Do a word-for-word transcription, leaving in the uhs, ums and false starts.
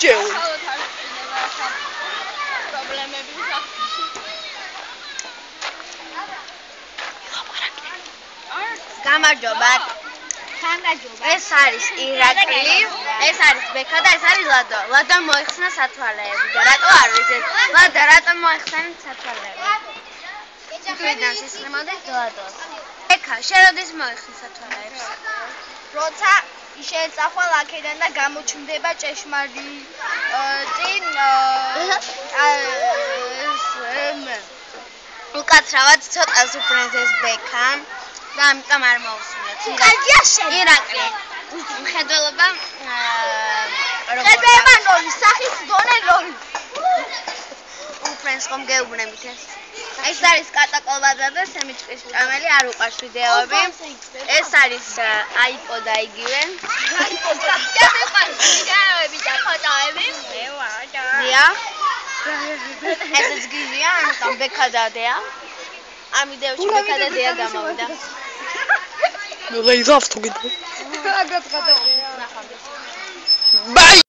ჯეო. გამარჯობა. ეს არის ირაკლი, ეს არის ბექა და ეს არის ლადო. ლადო მოიხსნა სათვალეები და რატო არ ვიცი? ლადო რატო მოიხსნა სათვალეები? ვიდან სისხლიმოდე ლადოს. ბექა, შენ როდის მოიხსნა სათვალეებს? როცა შეეწახვა აქედან და გამოჩნდება ჭეშმარიტი წინ უკაცრავად ცოტას უფრენს ბექა და ამიტომ არ მოусმინოთ. კარგია შენ. ირაკლი. მხედველობა ხედველობა ნოლი, სახის დონე ნოლი. უფრენს ხომ გეუბნებით ეს? ეს არის კატაკოლბადა და სემიჭკის ჭამელი, არ უყვარს ვიდეოები. ეს არის აიპოდ და იგივე. აიპოდ და ვიდეოები და ფოტოები. მე ვარ და. დია. ესეც გიზია, ამიტომ ბექა დადეა. ამ ვიდეოში ბექა და დია გამოვიდა. მე ლეიზავ თუ გიდო. აგად გადავიდა. ნახავთ. ბაი